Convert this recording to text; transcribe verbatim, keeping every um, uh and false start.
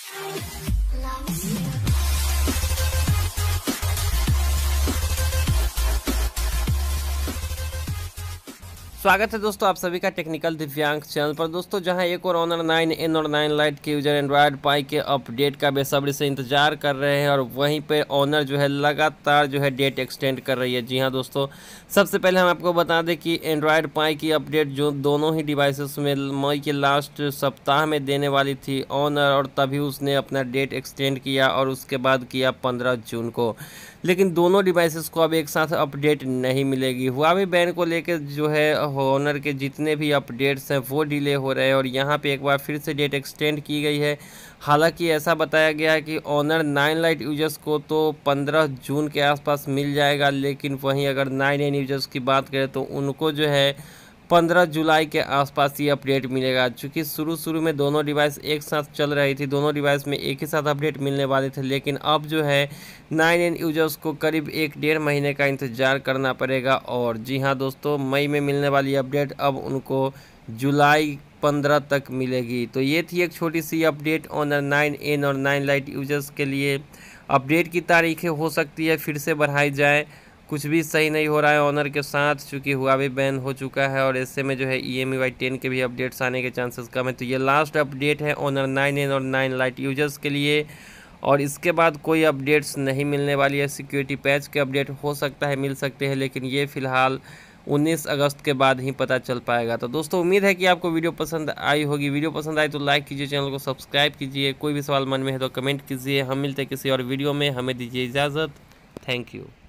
स्वागत है दोस्तों आप सभी का टेक्निकल दिव्यांग चैनल पर। दोस्तों जहां एक और ऑनर नाइन एन और नाइन लाइट के यूजर एंड्रॉयड पाई के अपडेट का बेसब्री से इंतजार कर रहे हैं और वहीं पे ऑनर जो है लगातार जो है डेट एक्सटेंड कर रही है। जी हां दोस्तों, सबसे पहले हम आपको बता दें कि एंड्रॉयड पाई की अपडेट जो दोनों ही डिवाइसेस में मई के लास्ट सप्ताह में देने वाली थी ऑनर, और तभी उसने अपना डेट एक्सटेंड किया और उसके बाद किया पंद्रह जून को। लेकिन दोनों डिवाइसेस को अब एक साथ अपडेट नहीं मिलेगी। हुआवे बैन को लेकर जो है ऑनर के जितने भी अपडेट्स हैं वो डिले हो रहे हैं और यहाँ पे एक बार फिर से डेट एक्सटेंड की गई है। हालांकि ऐसा बताया गया है कि ऑनर नाइन लाइट यूजर्स को तो पंद्रह जून के आसपास मिल जाएगा, लेकिन वहीं अगर नाइन एन यूजर्स की बात करें तो उनको जो है पंद्रह जुलाई के आसपास ये अपडेट मिलेगा। चूँकि शुरू शुरू में दोनों डिवाइस एक साथ चल रही थी, दोनों डिवाइस में एक ही साथ अपडेट मिलने वाले थे, लेकिन अब जो है नाइन एन यूजर्स को करीब एक डेढ़ महीने का इंतज़ार करना पड़ेगा। और जी हाँ दोस्तों, मई में मिलने वाली अपडेट अब उनको जुलाई पंद्रह तक मिलेगी। तो ये थी एक छोटी सी अपडेट ऑनर नाइन एन और नाइन लाइट यूजर्स के लिए। अपडेट की तारीखें हो सकती है फिर से बढ़ाई जाए, कुछ भी सही नहीं हो रहा है ऑनर के साथ, चूँकि हुआवे बैन हो चुका है और ऐसे में जो है E M E Y ten के भी अपडेट्स आने के चांसेस कम है। तो ये लास्ट अपडेट है ऑनर नाइन एन और नाइन लाइट यूजर्स के लिए, और इसके बाद कोई अपडेट्स नहीं मिलने वाली है। सिक्योरिटी पैच के अपडेट हो सकता है मिल सकते हैं, लेकिन ये फ़िलहाल उन्नीस अगस्त के बाद ही पता चल पाएगा। तो दोस्तों उम्मीद है कि आपको वीडियो पसंद आई होगी। वीडियो पसंद आई तो लाइक कीजिए, चैनल को सब्सक्राइब कीजिए। कोई भी सवाल मन में है तो कमेंट कीजिए। हम मिलते हैं किसी और वीडियो में, हमें दीजिए इजाज़त। Thank you.